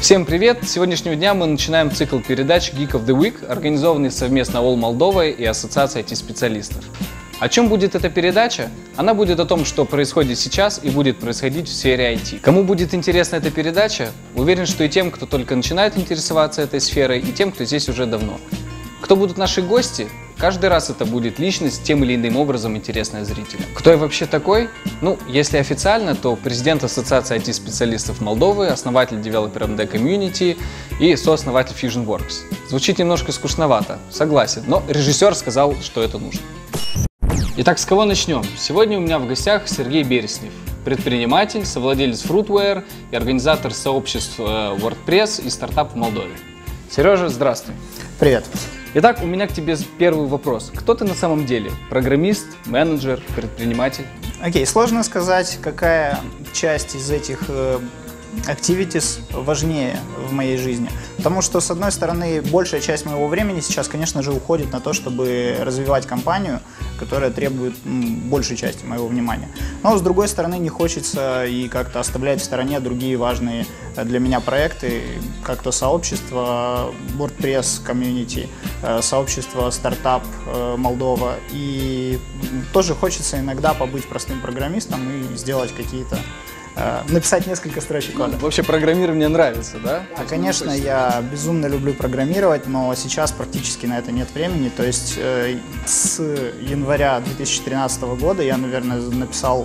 Всем привет! С сегодняшнего дня мы начинаем цикл передач Geek of the Week, организованный совместно All Moldova и Ассоциацией IT-специалистов. О чем будет эта передача? Она будет о том, что происходит сейчас и будет происходить в сфере IT. Кому будет интересна эта передача? Уверен, что и тем, кто только начинает интересоваться этой сферой, и тем, кто здесь уже давно. Кто будут наши гости? Каждый раз это будет личность, тем или иным образом интересная зрителям. Кто я вообще такой? Ну, если официально, то президент Ассоциации IT-специалистов Молдовы, основатель Developer MD Community и сооснователь FusionWorks. Звучит немножко скучновато, согласен, но режиссер сказал, что это нужно. Итак, с кого начнем? Сегодня у меня в гостях Сергей Береснев, предприниматель, совладелец Fruitware и организатор сообществ WordPress и стартап в Молдове. Сережа, здравствуй. Привет. Итак, у меня к тебе первый вопрос. Кто ты на самом деле? Программист, менеджер, предприниматель? Окей, сложно сказать, какая часть из этих activities важнее в моей жизни. Потому что, с одной стороны, большая часть моего времени сейчас, конечно же, уходит на то, чтобы развивать компанию, которая требует большей части моего внимания. Но, с другой стороны, не хочется и как-то оставлять в стороне другие важные для меня проекты, как то сообщество WordPress Community, сообщество стартап Молдова. И тоже хочется иногда побыть простым программистом и сделать какие-то написать несколько строчек кода. Вообще программирование нравится, да? Да, конечно, я безумно люблю программировать, но сейчас практически на это нет времени. То есть с января 2013 года я, наверное, написал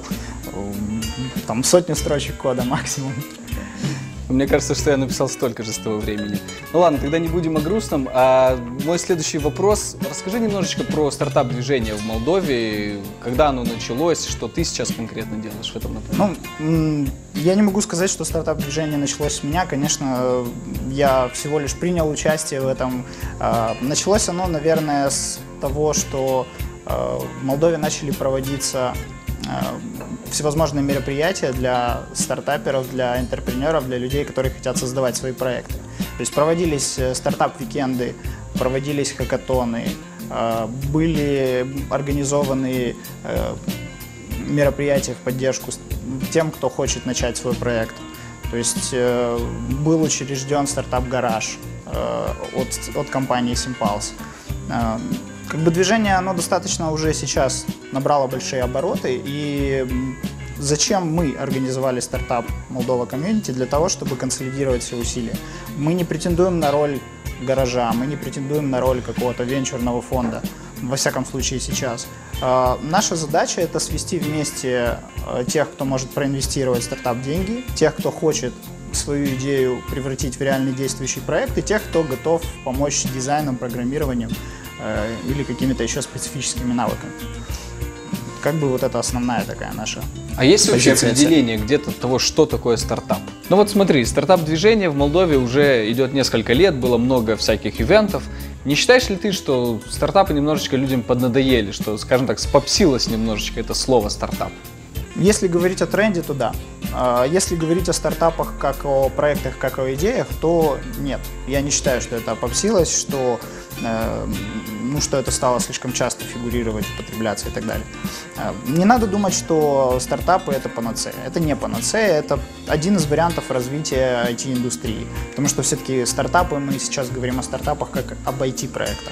там сотню строчек кода максимум. Мне кажется, что я написал столько же с того времени. Ну ладно, тогда не будем о грустном. А мой следующий вопрос. Расскажи немножечко про стартап-движение в Молдове. Когда оно началось, что ты сейчас конкретно делаешь в этом направлении? Ну, я не могу сказать, что стартап-движение началось с меня. Конечно, я всего лишь принял участие в этом. Началось оно, наверное, с того, что в Молдове начали проводиться всевозможные мероприятия для стартаперов, для интерпренеров, для людей, которые хотят создавать свои проекты. То есть проводились стартап-викенды, проводились хакатоны, были организованы мероприятия в поддержку тем, кто хочет начать свой проект. То есть был учрежден стартап-гараж от компании Simpulse. Как бы движение, оно достаточно уже сейчас набрало большие обороты, и зачем мы организовали стартап Moldova Community? Для того, чтобы консолидировать все усилия. Мы не претендуем на роль гаража, мы не претендуем на роль какого-то венчурного фонда, во всяком случае сейчас. Наша задача – это свести вместе тех, кто может проинвестировать в стартап деньги, тех, кто хочет свою идею превратить в реальный действующий проект, и тех, кто готов помочь дизайном, программированием или какими-то еще специфическими навыками. Как бы вот это основная такая наша позиция. А есть вообще определение где-то того, что такое стартап? Ну вот смотри, стартап-движение в Молдове уже идет несколько лет, было много всяких ивентов. Не считаешь ли ты, что стартапы немножечко людям поднадоели, что, скажем так, спопсилось немножечко это слово стартап? Если говорить о тренде, то да. Если говорить о стартапах как о проектах, как о идеях, то нет. Я не считаю, что это опопсилось, что это стало слишком часто фигурировать, употребляться и так далее. Не надо думать, что стартапы – это панацея. Это не панацея, это один из вариантов развития IT-индустрии. Потому что все-таки стартапы, мы сейчас говорим о стартапах как об IT-проектах.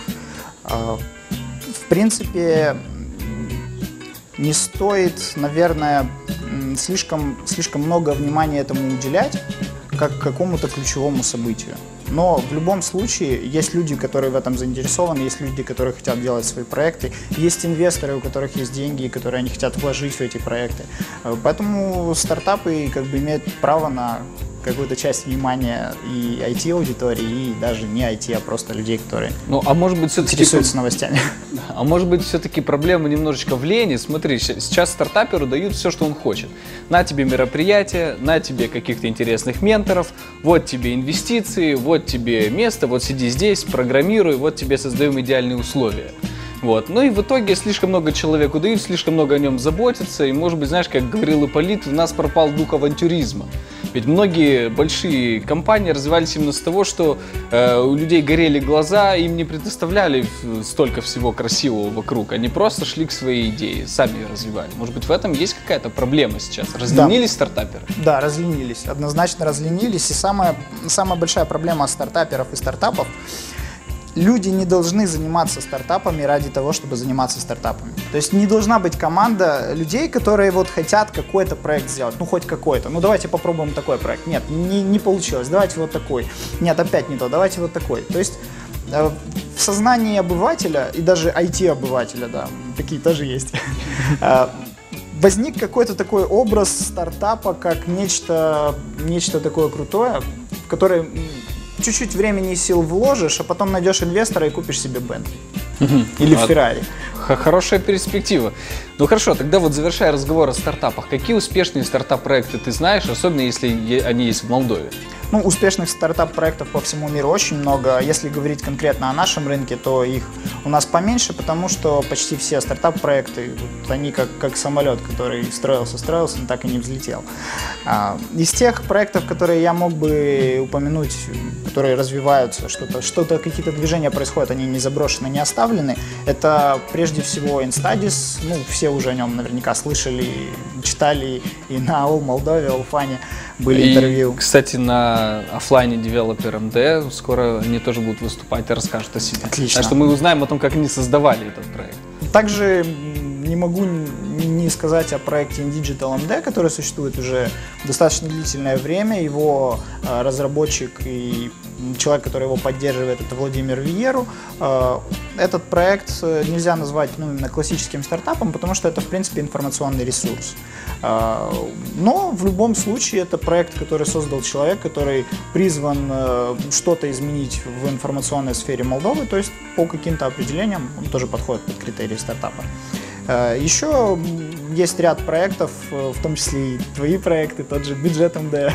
В принципе, не стоит, наверное, слишком много внимания этому уделять, как какому-то ключевому событию. Но в любом случае есть люди, которые в этом заинтересованы, есть люди, которые хотят делать свои проекты, есть инвесторы, у которых есть деньги, которые они хотят вложить в эти проекты. Поэтому стартапы как бы имеют право на какую-то часть внимания и IT-аудитории, и даже не IT, а просто людей, которые интересуются новостями. А может быть, все-таки проблема немножечко в лени? Смотри, сейчас стартаперу дают все, что он хочет. На тебе мероприятия, на тебе каких-то интересных менторов, вот тебе инвестиции, вот тебе место, вот сиди здесь, программируй, вот тебе создаем идеальные условия. Вот. Ну и в итоге слишком много человеку дают, слишком много о нем заботятся, и, может быть, знаешь, как говорил Ипполит, у нас пропал дух авантюризма. Ведь многие большие компании развивались именно с того, что у людей горели глаза, им не предоставляли столько всего красивого вокруг. Они просто шли к своей идее, сами ее развивали. Может быть, в этом есть какая-то проблема сейчас? Разленились стартаперы? Да, разленились. Однозначно разленились. И самая большая проблема стартаперов и стартапов — люди не должны заниматься стартапами ради того, чтобы заниматься стартапами. То есть не должна быть команда людей, которые вот хотят какой-то проект сделать, ну хоть какой-то. Ну давайте попробуем такой проект. Нет, не получилось, давайте вот такой. Нет, опять не то, давайте вот такой. То есть в сознании обывателя, и даже IT-обывателя, да, такие тоже есть, возник какой-то такой образ стартапа как нечто такое крутое, в которое чуть-чуть времени и сил вложишь, а потом найдешь инвестора и купишь себе Bentley или Ferrari. Хорошая перспектива. Ну хорошо, тогда вот завершая разговор о стартапах, какие успешные стартап-проекты ты знаешь, особенно если они есть в Молдове? Ну, успешных стартап-проектов по всему миру очень много. Если говорить конкретно о нашем рынке, то их у нас поменьше, потому что почти все стартап-проекты, они как самолет, который строился, но так и не взлетел. Из тех проектов, которые я мог бы упомянуть, которые развиваются, какие-то движения происходят, они не заброшены, не оставлены, это прежде всего InStudies, ну, все уже о нем наверняка слышали, читали, и на All Moldova, All были интервью. Кстати, на офлайне Developer MD скоро они тоже будут выступать и расскажут о себе. Отлично. Так что мы узнаем о том, как они создавали этот проект. Также не могу не сказать о проекте InDigital MD, который существует уже достаточно длительное время. Его разработчик и человек, который его поддерживает, это Владимир Виеру. Этот проект нельзя назвать именно классическим стартапом, потому что это, в принципе, информационный ресурс. Но в любом случае это проект, который создал человек, который призван что-то изменить в информационной сфере Молдовы, то есть по каким-то определениям он тоже подходит под критерии стартапа. Еще есть ряд проектов, в том числе и твои проекты, тот же Бюджет МД,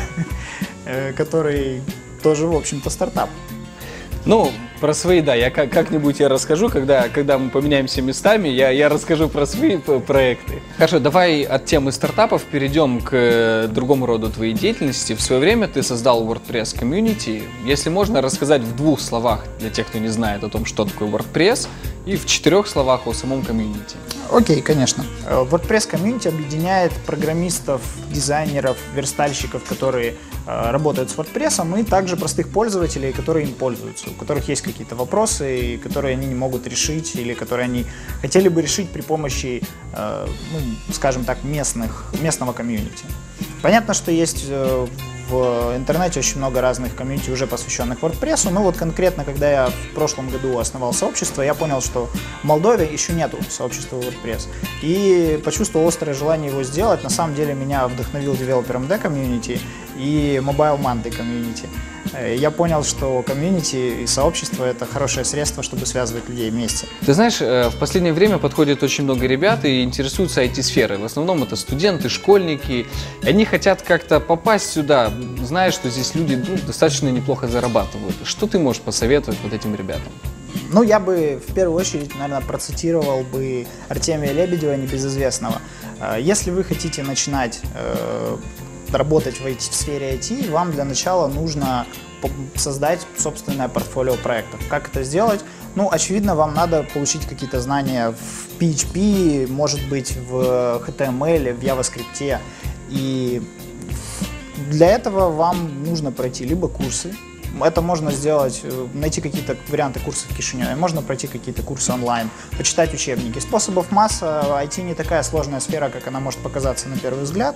который тоже, в общем-то, стартап. Ну, про свои, да, я как-нибудь расскажу, когда мы поменяемся местами, я расскажу про свои проекты. Хорошо, давай от темы стартапов перейдем к другому роду твоей деятельности. В свое время ты создал WordPress Community. Если можно, рассказать в 2 словах для тех, кто не знает о том, что такое WordPress, и в 4 словах о самом комьюнити. Окей, конечно. WordPress Community объединяет программистов, дизайнеров, верстальщиков, которые работают с WordPress, и также простых пользователей, которые им пользуются, у которых есть какие-то вопросы, которые они не могут решить или которые они хотели бы решить при помощи, скажем так, местного комьюнити. Понятно, что есть в интернете очень много разных комьюнити, уже посвященных WordPress, но вот конкретно, когда я в прошлом году основал сообщество, я понял, что в Молдове еще нету сообщества WordPress, и почувствовал острое желание его сделать. На самом деле меня вдохновил Developer MD комьюнити и Mobile Monday комьюнити. Я понял, что комьюнити и сообщество — это хорошее средство, чтобы связывать людей вместе. Ты знаешь, в последнее время подходит очень много ребят и интересуются IT-сферой. В основном это студенты, школьники. И они хотят как-то попасть сюда, зная, что здесь люди достаточно неплохо зарабатывают. Что ты можешь посоветовать вот этим ребятам? Ну, я бы в первую очередь, наверное, процитировал бы Артемия Лебедева, небезызвестного. Если вы хотите начинать работать в сфере IT, вам для начала нужно создать собственное портфолио проектов. Как это сделать? Ну, очевидно, вам надо получить какие-то знания в PHP, может быть, в HTML, в JavaScript. И для этого вам нужно пройти либо курсы. Это можно сделать, найти какие-то варианты курсов в Кишиневе, можно пройти какие-то курсы онлайн, почитать учебники. Способов масса, IT не такая сложная сфера, как она может показаться на первый взгляд.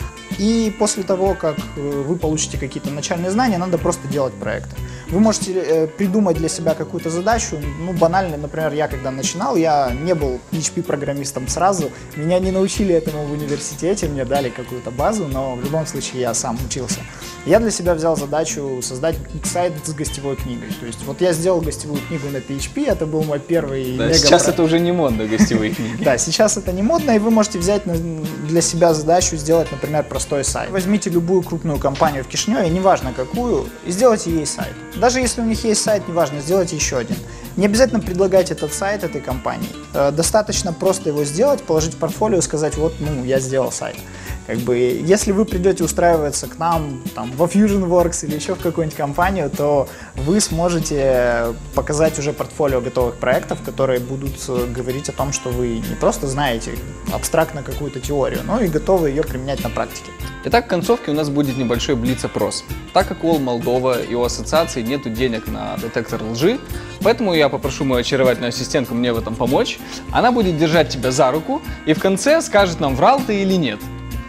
И после того, как вы получите какие-то начальные знания, надо просто делать проекты. Вы можете придумать для себя какую-то задачу, банально, например, я когда начинал, я не был PHP-программистом сразу, меня не научили этому в университете, мне дали какую-то базу, но в любом случае я сам учился. Я для себя взял задачу создать сайт с гостевой книгой. То есть вот я сделал гостевую книгу на PHP, это был мой первый Да, сейчас это уже не модно, гостевые книги. Да, сейчас это не модно, и вы можете взять для себя задачу сделать, например, простой сайт. Возьмите любую крупную компанию в Кишиневе, неважно какую, и сделайте ей сайт. Даже если у них есть сайт, неважно, сделайте еще один. Не обязательно предлагать этот сайт этой компании. Достаточно просто его сделать, положить в портфолио и сказать, вот, я сделал сайт. Как бы, если вы придете устраиваться к нам там, во FusionWorks или еще в какую-нибудь компанию, то вы сможете показать уже портфолио готовых проектов, которые будут говорить о том, что вы не просто знаете абстрактно какую-то теорию, но и готовы ее применять на практике. Итак, в концовке у нас будет небольшой блиц-опрос. Так как у All Moldova и у ассоциации нет денег на детектор лжи, поэтому я попрошу мою очаровательную ассистентку мне в этом помочь. Она будет держать тебя за руку и в конце скажет нам, врал ты или нет.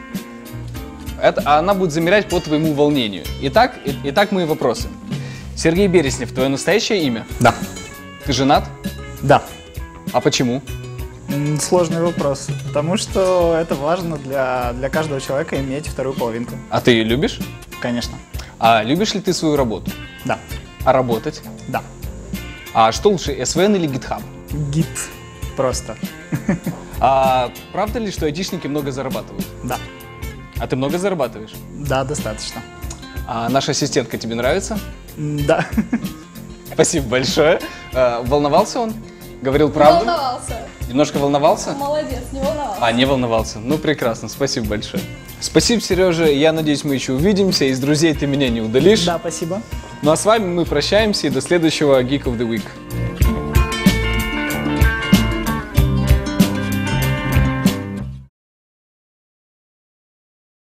Она будет замерять по твоему волнению. Итак, мои вопросы. Сергей Береснев, твое настоящее имя? Да. Ты женат? Да. А почему? Сложный вопрос, потому что это важно для каждого человека иметь вторую половинку. А ты ее любишь? Конечно. А любишь ли ты свою работу? Да. А работать? Да. А что лучше, SVN или GitHub? Git. Просто. А правда ли, что айтишники много зарабатывают? Да. А ты много зарабатываешь? Да, достаточно. А наша ассистентка тебе нравится? Да. Спасибо большое. Волновался он? Говорил правду? Не волновался. Немножко волновался? Молодец, не волновался. А, не волновался. Ну, прекрасно. Спасибо большое. Спасибо, Сережа. Я надеюсь, мы еще увидимся. Из друзей ты меня не удалишь. Да, спасибо. Ну, а с вами мы прощаемся и до следующего Geek of the Week.